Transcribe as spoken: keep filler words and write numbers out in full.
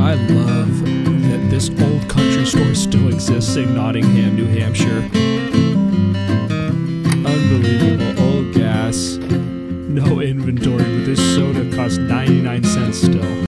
I love that this old country store still exists in Nottingham, New Hampshire. Unbelievable. Old gas. No inventory, but this soda costs ninety-nine cents still.